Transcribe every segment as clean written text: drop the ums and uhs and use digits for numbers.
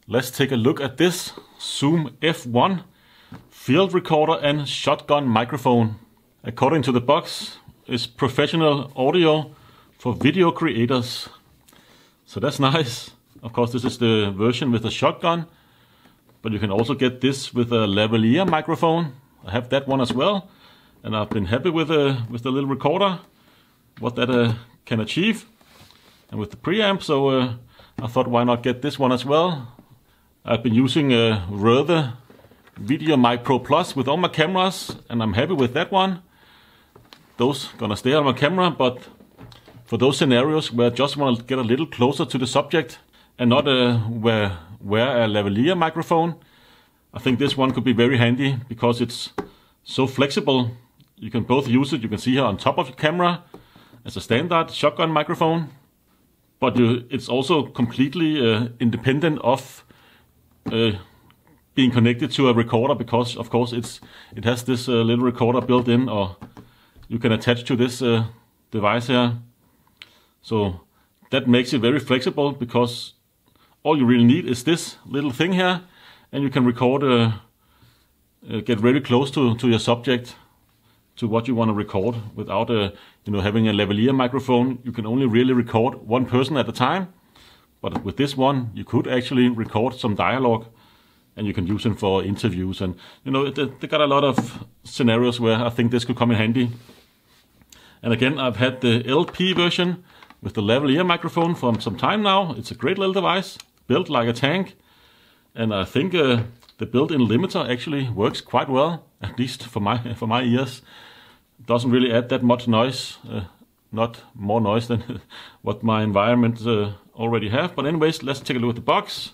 let's take a look at this Zoom F1 field recorder and shotgun microphone. According to the box, it's professional audio for video creators. So that's nice. Of course, this is the version with a shotgun, but you can also get this with a lavalier microphone. I have that one as well, and I've been happy with the little recorder, what that can achieve, and with the preamp. So I thought, why not get this one as well? I've been using Rode VideoMic Pro Plus with all my cameras, and I'm happy with that one. Those gonna stay on my camera, but for those scenarios where I just want to get a little closer to the subject and not wear a lavalier microphone, I think this one could be very handy because it's so flexible. You can both use it, you can see here on top of your camera as a standard shotgun microphone, but it's also completely independent of being connected to a recorder, because of course it has this little recorder built in, or you can attach to this device here. So that makes it very flexible, because all you really need is this little thing here, and you can record, get very close to your subject, to what you want to record, without having a lavalier microphone. You can only really record one person at a time, but with this one you could actually record some dialogue, and you can use it for interviews, and they got a lot of scenarios where I think this could come in handy. And again, I've had the LP version with the lavalier microphone for some time now. It's a great little device, built like a tank, and I think the built-in limiter actually works quite well, at least for my ears. It doesn't really add that much noise, not more noise than what my environment already have. But anyways, let's take a look at the box.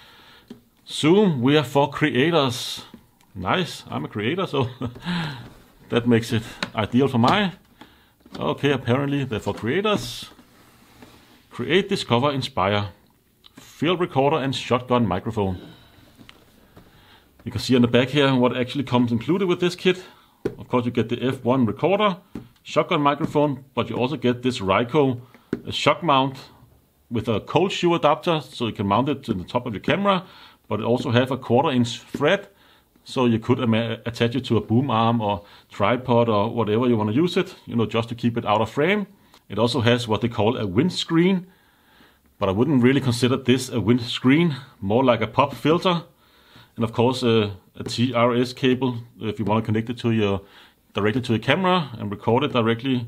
Zoom, we are for creators. Nice, I'm a creator, so that makes it ideal for my. Okay, apparently they're for creators. Create, discover, inspire. Field recorder and shotgun microphone. You can see on the back here what actually comes included with this kit. Of course, you get the F1 recorder, shotgun microphone, but you also get this Ryco shock mount with a cold shoe adapter, so you can mount it to the top of your camera, but it also have a 1/4-inch thread, so you could attach it to a boom arm or tripod or whatever you want to use it, just to keep it out of frame. It also has what they call a windscreen, but I wouldn't really consider this a windscreen, more like a pop filter. And of course a TRS cable if you want to connect it directly to the camera and record it directly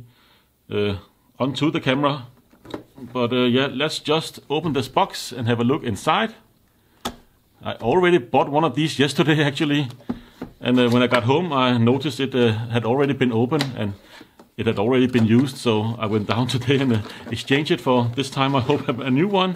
onto the camera. But yeah, let's just open this box and have a look inside. I already bought one of these yesterday actually, and when I got home I noticed it had already been opened and it had already been used, so I went down today and exchanged it for, this time I hope, a new one.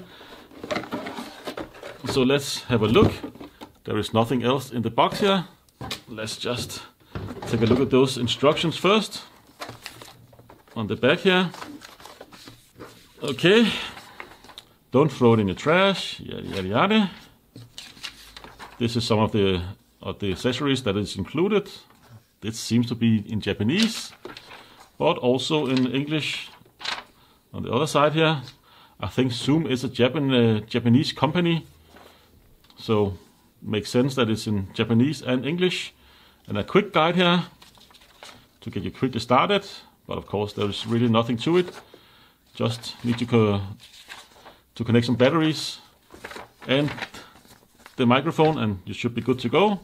So let's have a look. There is nothing else in the box here. Let's just take a look at those instructions first. On the back here. Okay. Don't throw it in the trash. Yada yada yada. This is some of the accessories that is included. This seems to be in Japanese, but also in English on the other side here. I think Zoom is a Japanese company, so makes sense that it's in Japanese and English. And a quick guide here to get you quickly started, but of course there's really nothing to it. Just need to connect some batteries and the microphone, and you should be good to go.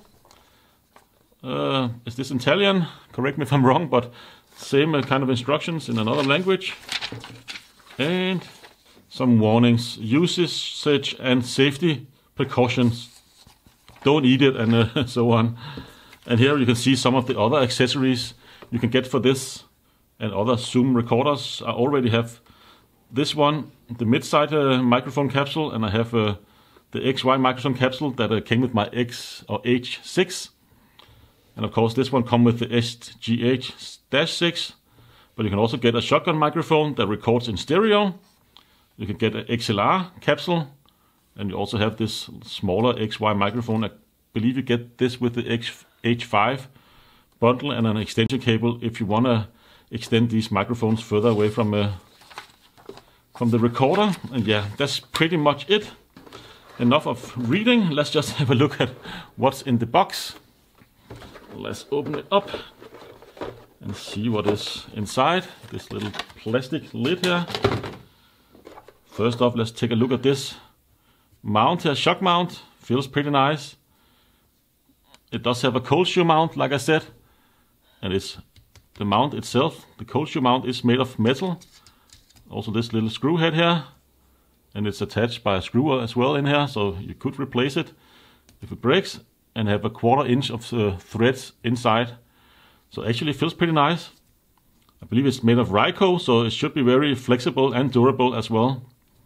Is this Italian? Correct me if I'm wrong, but same kind of instructions in another language. And some warnings, usage and safety precautions. Don't eat it, and so on. And here you can see some of the other accessories you can get for this and other Zoom recorders. I already have this one, the mid-side microphone capsule, and I have the XY microphone capsule that came with my H6. And of course this one comes with the SGH-6, but you can also get a shotgun microphone that records in stereo. You can get an XLR capsule, and you also have this smaller XY microphone. I believe you get this with the H5 bundle and an extension cable if you want to extend these microphones further away from the recorder. And yeah, that's pretty much it. enough of reading. Let's just have a look at what's in the box. Let's open it up and see what is inside this little plastic lid here. First off, let's take a look at this mount here, shock mount. Feels pretty nice. It does have a cold shoe mount, like I said, and it's the mount itself. The cold shoe mount is made of metal. Also this little screw head here, and it's attached by a screw as well in here, so you could replace it if it breaks, and have a 1/4 inch of threads inside. So actually it feels pretty nice. I believe it's made of Ryco, so it should be very flexible and durable as well.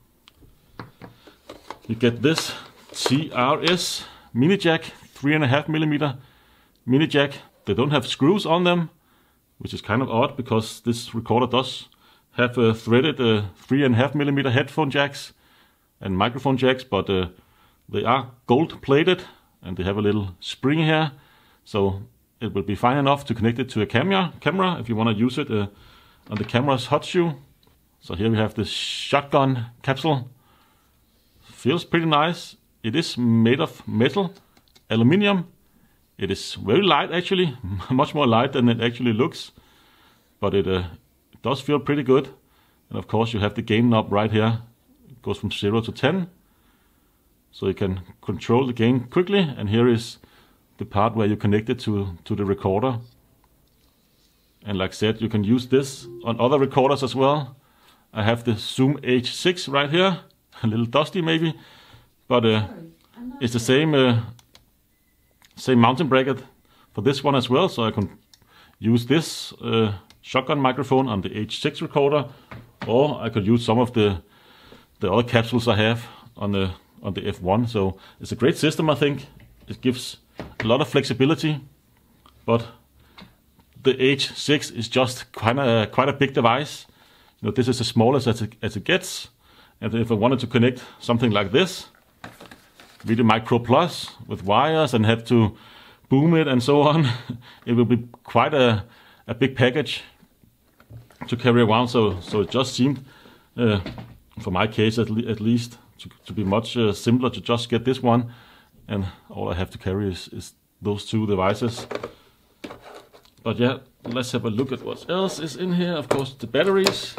You get this TRS mini jack, 3.5mm mini jack. They don't have screws on them, which is kind of odd because this recorder does have threaded 3.5mm headphone jacks and microphone jacks, but they are gold plated and they have a little spring here, so it will be fine enough to connect it to a camera if you want to use it on the camera's hot shoe. So here we have this shotgun capsule. Feels pretty nice. It is made of metal, aluminium. It is very light actually, much more light than it actually looks, but it does feel pretty good. And of course you have the gain knob right here. It goes from 0 to 10, so you can control the gain quickly. And here is the part where you connect it to the recorder. And like I said, you can use this on other recorders as well. I have the Zoom H6 right here, a little dusty maybe, but it's the same mounting bracket for this one as well, so I can use this shotgun microphone on the H6 recorder, or I could use some of the other capsules I have on the F1. So it's a great system, I think. It gives a lot of flexibility, but the H6 is just quite a big device. You know, this is as small as it gets. And if I wanted to connect something like this, VideoMic Pro Plus with wires and have to boom it and so on, it will be quite a big package to carry around. So it just seemed, for my case at least, to be much simpler to just get this one, and all I have to carry is those two devices. But yeah, let's have a look at what else is in here. Of course, the batteries.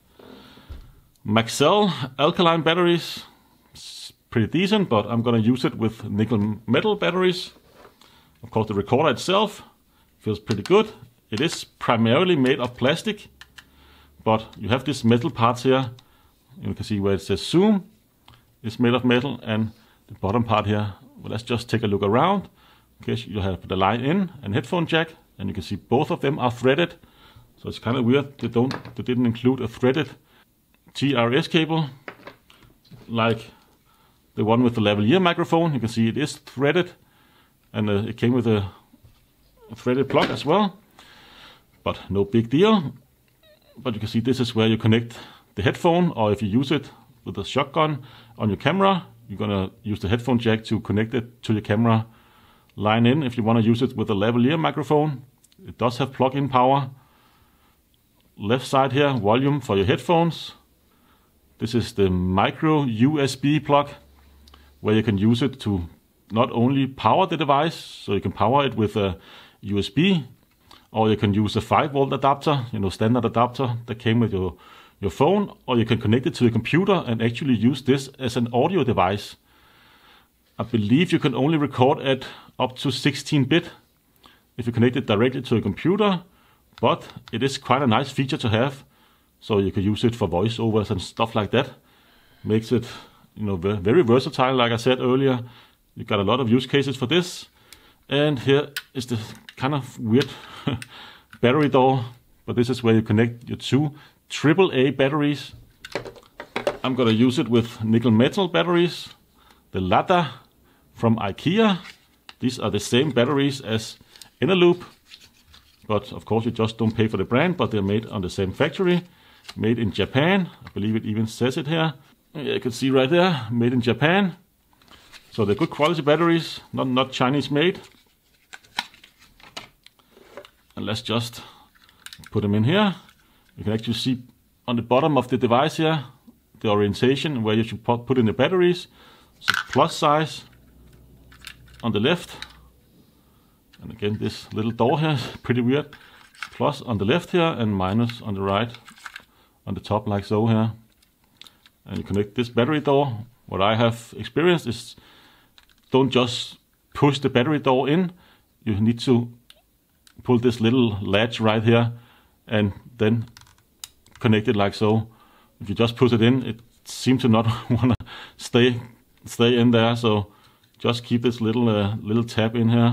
Maxell alkaline batteries. It's pretty decent, but I'm gonna use it with nickel metal batteries. Of course, the recorder itself feels pretty good. It is primarily made of plastic, but you have these metal parts here. You can see where it says Zoom. It's made of metal, and the bottom part here, well, let's just take a look around. Okay, you have the line in and headphone jack, and you can see both of them are threaded. So it's kind of weird they didn't include a threaded TRS cable like the one with the lavalier microphone. You can see it is threaded, and it came with a threaded plug as well, but no big deal. But you can see this is where you connect the headphone, or if you use it with a shotgun on your camera, you're gonna use the headphone jack to connect it to your camera line in. If you want to use it with a lavalier microphone, it does have plug-in power. Left side here, volume for your headphones. This is the micro USB plug, where you can use it to not only power the device, so you can power it with a USB, or you can use a 5-volt adapter, standard adapter that came with your phone, or you can connect it to your computer and actually use this as an audio device. I believe you can only record at up to 16-bit if you connect it directly to a computer, but it is quite a nice feature to have. So you can use it for voiceovers and stuff like that. Makes it, very versatile. Like I said earlier, you got a lot of use cases for this. And here is the kind of weird battery door, but this is where you connect your two AAA batteries. I'm gonna use it with nickel metal batteries, the Lada from IKEA. These are the same batteries as Eneloop, but of course you just don't pay for the brand, but they're made on the same factory, made in Japan. I believe it even says it here. Yeah, you can see right there, made in Japan. So they're good quality batteries, not Chinese made. And let's just put them in here. You can actually see on the bottom of the device here the orientation where you should put in the batteries. So plus size on the left, and again this little door here is pretty weird. Plus on the left here and minus on the right, on the top like so here. And you connect this battery door. What I have experienced is don't just push the battery door in. You need to pull this little latch right here and then connect it like so. If you just push it in, it seems to not want to stay in there. So just keep this little tab in here.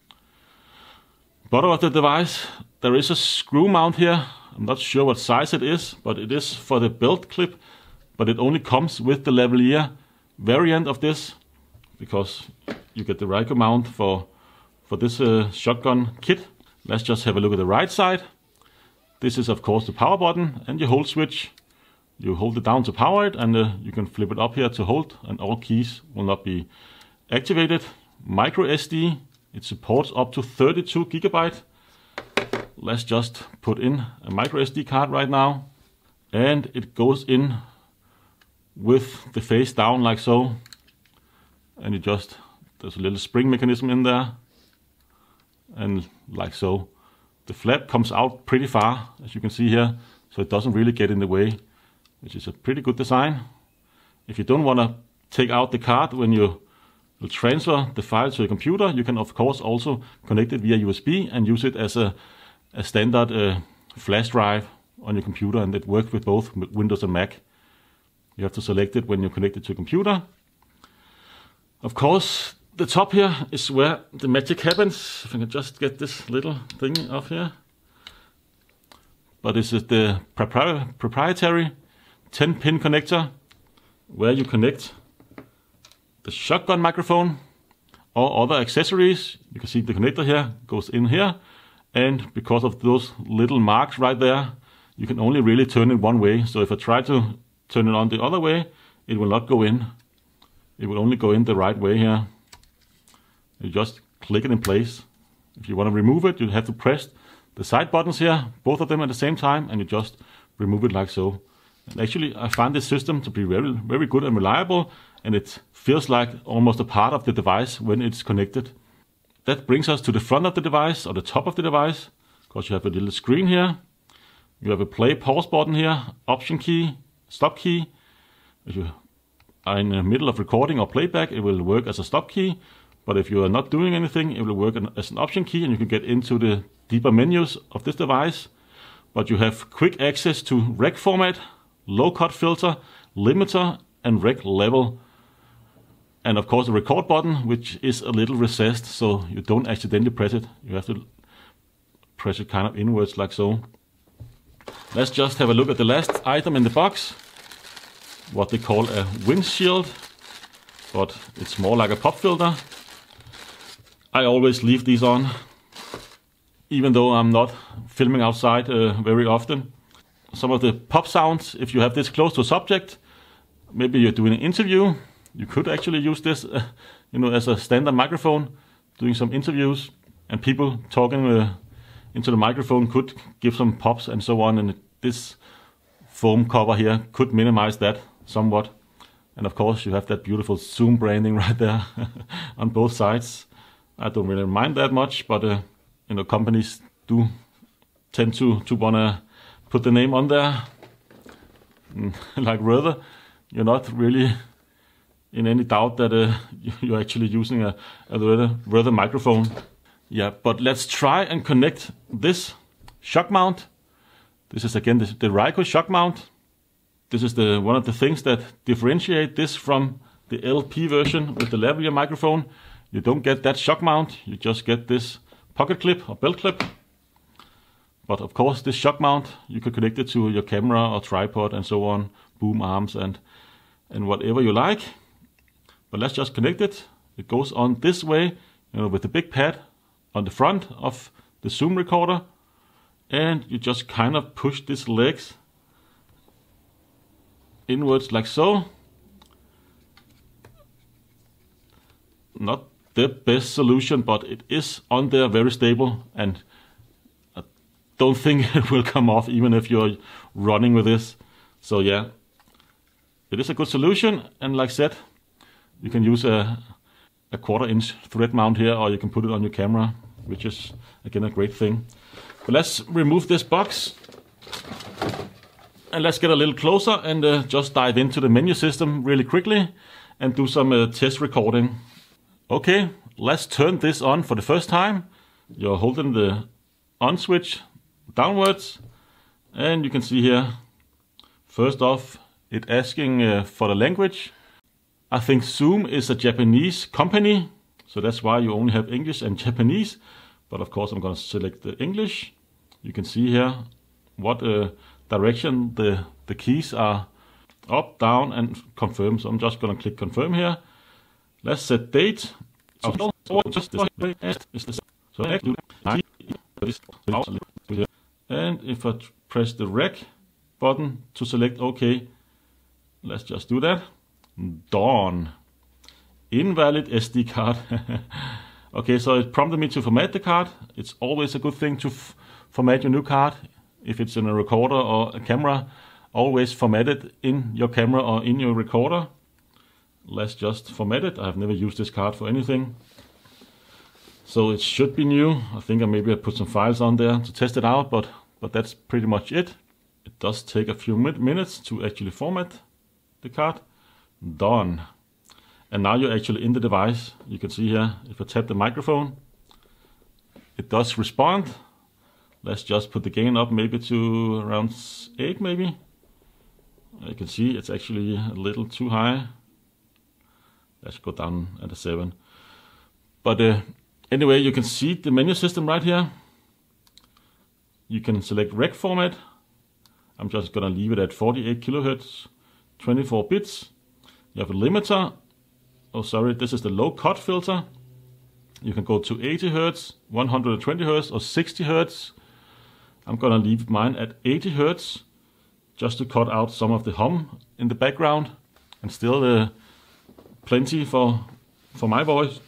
Bottom of the device, there is a screw mount here. I'm not sure what size it is, but it is for the belt clip. But it only comes with the lavalier variant of this, because you get the Ryco mount for this shotgun kit. Let's just have a look at the right side. This is of course the power button and your hold switch. You hold it down to power it, and you can flip it up here to hold, and all keys will not be activated. Micro SD, it supports up to 32 GB. Let's just put in a micro SD card right now, and it goes in with the face down like so, and there's a little spring mechanism in there, and like so. The flap comes out pretty far, as you can see here, so it doesn't really get in the way, which is a pretty good design. If you don't want to take out the card when you will transfer the file to your computer, you can of course also connect it via USB and use it as a standard flash drive on your computer, and it works with both Windows and Mac. You have to select it when you connect it to a computer. Of course, the top here is where the magic happens. If I can just get this little thing off here. But this is the proprietary 10-pin connector, where you connect the shotgun microphone or other accessories. You can see the connector here goes in here, and because of those little marks right there, you can only really turn it one way. So if I try to turn it on the other way, it will not go in. It will only go in the right way here. You just click it in place. If you want to remove it, you have to press the side buttons here, both of them at the same time, and you just remove it like so. And actually, I find this system to be very, very good and reliable, and it feels like almost a part of the device when it's connected. That brings us to the front of the device, or the top of the device, because you have a little screen here. You have a play pause button here, option key, stop key. If you are in the middle of recording or playback, it will work as a stop key. But if you are not doing anything, it will work as an option key, and you can get into the deeper menus of this device. But you have quick access to rec format, low cut filter, limiter, and rec level. And of course the record button, which is a little recessed, so you don't accidentally press it. You have to press it kind of inwards like so. Let's just have a look at the last item in the box. What they call a windshield, but it's more like a pop filter. I always leave these on, even though I'm not filming outside very often. Some of the pop sounds, if you have this close to a subject, maybe you're doing an interview, you could actually use this as a standard microphone, doing some interviews, and people talking into the microphone could give some pops and so on, and this foam cover here could minimize that somewhat. And of course you have that beautiful Zoom branding right there on both sides. I don't really mind that much, but companies do tend to want to put the name on there. Like Røde, you're not really in any doubt that you're actually using a Røde microphone. Yeah, but let's try and connect this shock mount. This is again the Ryco shock mount. This is one of the things that differentiate this from the LP version with the lavalier microphone. You don't get that shock mount, you just get this pocket clip or belt clip. But of course this shock mount, you can connect it to your camera or tripod and so on, boom arms and whatever you like. But let's just connect it. It goes on this way, with the big pad on the front of the Zoom recorder. And you just kind of push these legs inwards like so. Not the best solution, but it is on there, very stable, and I don't think it will come off even if you're running with this. So yeah, it is a good solution, and like I said, You can use a 1/4 inch thread mount here, or you can put it on your camera, which is again a great thing. But let's remove this box and let's get a little closer and just dive into the menu system really quickly and do some test recording. Okay, let's turn this on for the first time. You're holding the on switch downwards, and you can see here, first off, it asking for the language. I think Zoom is a Japanese company, so that's why you only have English and Japanese. But of course I'm going to select the English. You can see here what direction the keys are, up, down, and confirm. So I'm just going to click confirm here. Let's set date. And if I press the rec button to select OK, let's just do that. Done. Invalid SD card. Okay, so it prompted me to format the card. It's always a good thing to format your new card. If it's in a recorder or a camera, always format it in your camera or in your recorder. Let's just format it. I've never used this card for anything, so it should be new. I think maybe I put some files on there to test it out, but that's pretty much it. It does take a few minutes to actually format the card. Done. And now you're actually in the device. You can see here, if I tap the microphone, it does respond. Let's just put the gain up maybe to around 8 maybe. You can see it's actually a little too high. Let's go down at a 7. But anyway, you can see the menu system right here. You can select rec format. I'm just gonna leave it at 48 kilohertz, 24 bits. You have a limiter. Oh, sorry, this is the low cut filter. You can go to 80 Hz, 120 Hz, or 60 Hz. I'm gonna leave mine at 80 Hz, just to cut out some of the hum in the background, and still plenty for my voice.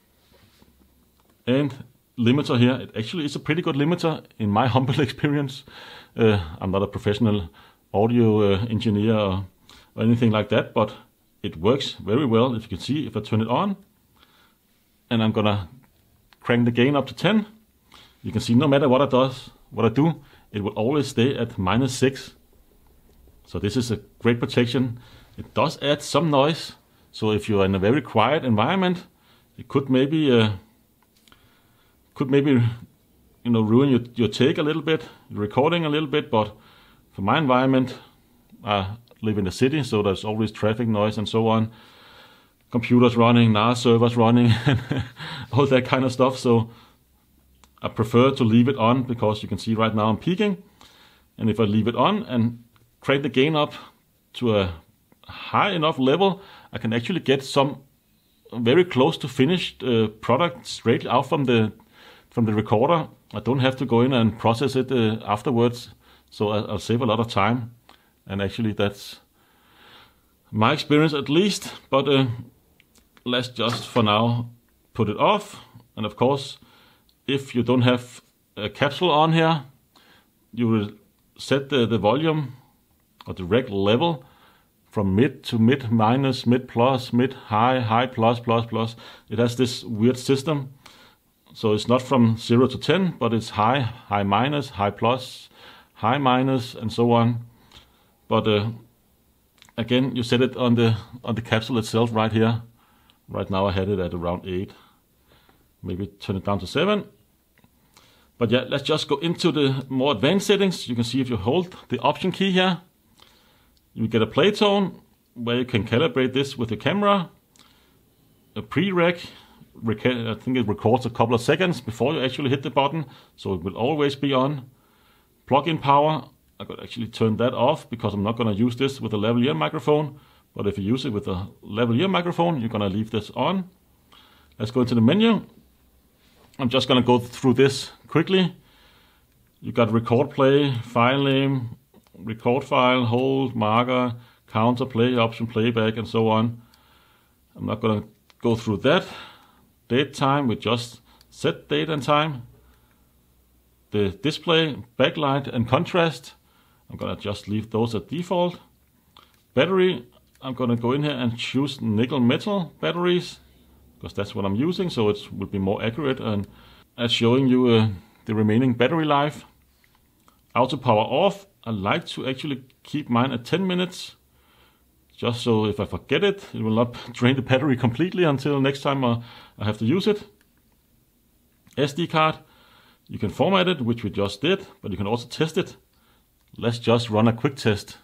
And limiter here, it actually is a pretty good limiter in my humble experience. I'm not a professional audio engineer or anything like that, but it works very well. If you can see, if I turn it on, and I'm gonna crank the gain up to 10, you can see no matter what I do, it will always stay at -6. So this is a great protection. It does add some noise, so if you're in a very quiet environment, it could maybe ruin your take a little bit, your recording a little bit. But for my environment, I live in the city, so there's always traffic noise and so on, computers running, NAS servers running, and all that kind of stuff. So I prefer to leave it on, because you can see right now I'm peaking, and if I leave it on and crank the gain up to a high enough level, I can actually get some very close to finished product straight out from the recorder. I don't have to go in and process it afterwards, so I'll save a lot of time. And actually that's my experience at least. But let's just for now put it off. And of course, if you don't have a capsule on here, you will set the volume or the rec level from mid to mid minus, mid plus, mid high, high plus, plus, plus. It has this weird system. So it's not from 0 to 10, but it's high, high minus, high plus, high minus, and so on. But again, you set it on the capsule itself right here. Right now I had it at around 8. Maybe turn it down to 7. But yeah, let's just go into the more advanced settings. You can see if you hold the option key here, you get a play tone where you can calibrate this with your camera. A pre-rec, I think it records a couple of seconds before you actually hit the button, so it will always be on. Plug-in power, I could actually turn that off because I'm not going to use this with a lavalier microphone. But if you use it with a lavalier microphone, you're going to leave this on. Let's go into the menu. I'm just going to go through this quickly. You got record play, file name, record file, hold, marker, counter, play, option, playback, and so on. I'm not going to go through that. Date time, we just set date and time. The display, backlight, and contrast, I'm going to just leave those at default. Battery, I'm gonna go in here and choose nickel metal batteries, because that's what I'm using, so it will be more accurate and as showing you the remaining battery life. Auto power off. I like to actually keep mine at 10 minutes, just so if I forget it, it will not drain the battery completely until next time I have to use it. SD card, you can format it, which we just did, but you can also test it. Let's just run a quick test.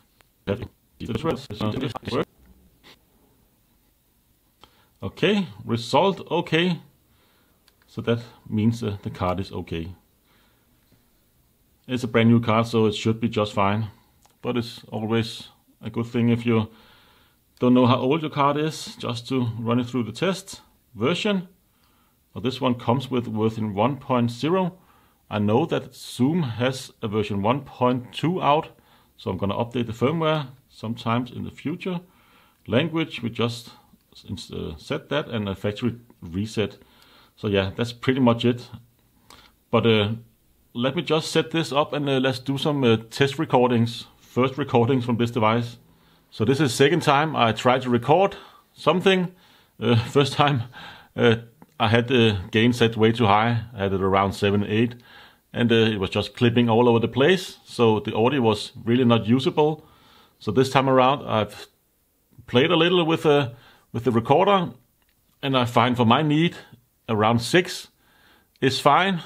Okay, result okay. So that means the card is okay. It's a brand new card, so it should be just fine. But it's always a good thing if you don't know how old your card is, just to run it through the test. Version. Well, this one comes with version 1.0. I know that Zoom has a version 1.2 out, so I'm going to update the firmware sometimes in the future. Language, we just set that, and a factory reset. So yeah, that's pretty much it. But let me just set this up and let's do some test recordings. First recordings from this device. So this is the second time I tried to record something. First time I had the gain set way too high. I had it around 7, 8. And it was just clipping all over the place. So the audio was really not usable. So this time around I've played a little with the recorder. And I find for my need around 6 is fine.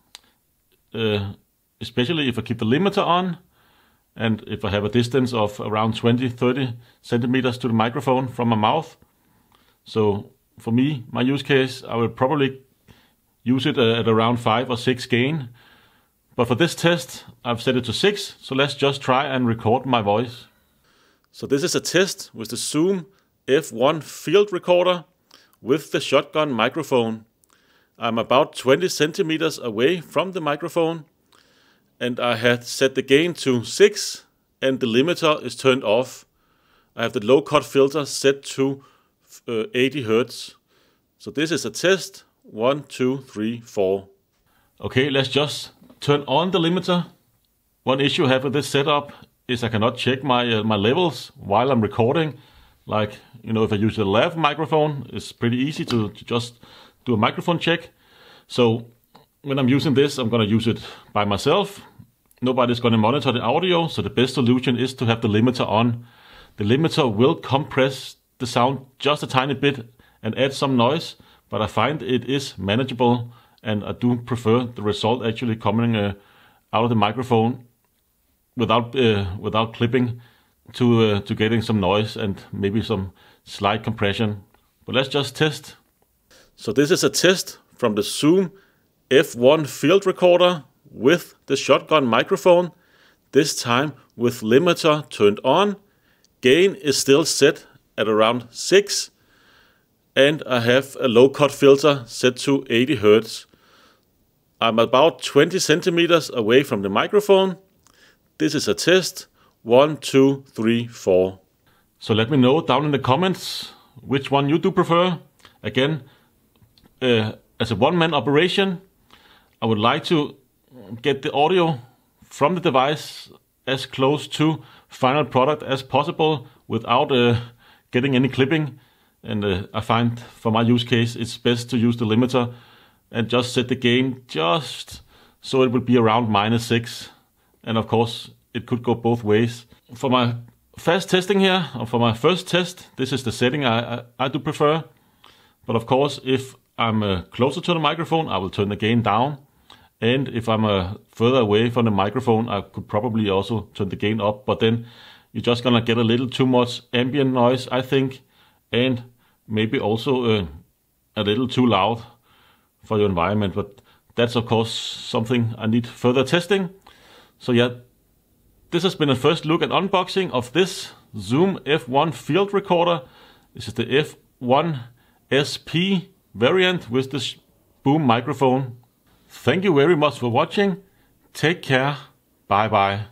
Especially if I keep the limiter on. And if I have a distance of around 20-30 centimeters to the microphone from my mouth. So for me, my use case, I will probably use it at around 5 or 6 gain. But for this test, I've set it to 6. So let's just try and record my voice. So this is a test with the Zoom F1 field recorder with the shotgun microphone. I'm about 20 centimeters away from the microphone. And I had set the gain to 6 and the limiter is turned off. I have the low cut filter set to 80 Hertz. So this is a test. 1, 2, 3, 4. Okay, let's just turn on the limiter. One issue I have with this setup is I cannot check my levels while I'm recording. Like, you know, if I use a lav microphone, it's pretty easy to just do a microphone check. So when I'm using this, I'm going to use it by myself. Nobody's going to monitor the audio, so the best solution is to have the limiter on. The limiter will compress the sound just a tiny bit and add some noise, but I find it is manageable, and I do prefer the result actually coming out of the microphone without clipping to getting some noise and maybe some slight compression. But let's just test. So this is a test from the Zoom F1 field recorder with the shotgun microphone, this time with limiter turned on. Gain is still set at around 6, and I have a low cut filter set to 80 Hertz. I'm about 20 centimeters away from the microphone. This is a test. 1, 2, 3, 4. So let me know down in the comments which one you do prefer. Again, as a one-man operation, I would like to get the audio from the device as close to final product as possible without getting any clipping. And I find for my use case, it's best to use the limiter and just set the gain just so it will be around -6. And of course, it could go both ways. For my fast testing here, or for my first test, this is the setting I do prefer. But of course, if I'm closer to the microphone, I will turn the gain down. And if I'm further away from the microphone, I could probably also turn the gain up. But then you're just gonna get a little too much ambient noise, I think. And maybe also a little too loud for your environment. But that's of course something I need further testing. So yeah, this has been a first look at unboxing of this Zoom F1 field recorder. This is the F1 SP variant with this boom microphone. Thank you very much for watching. Take care. Bye bye.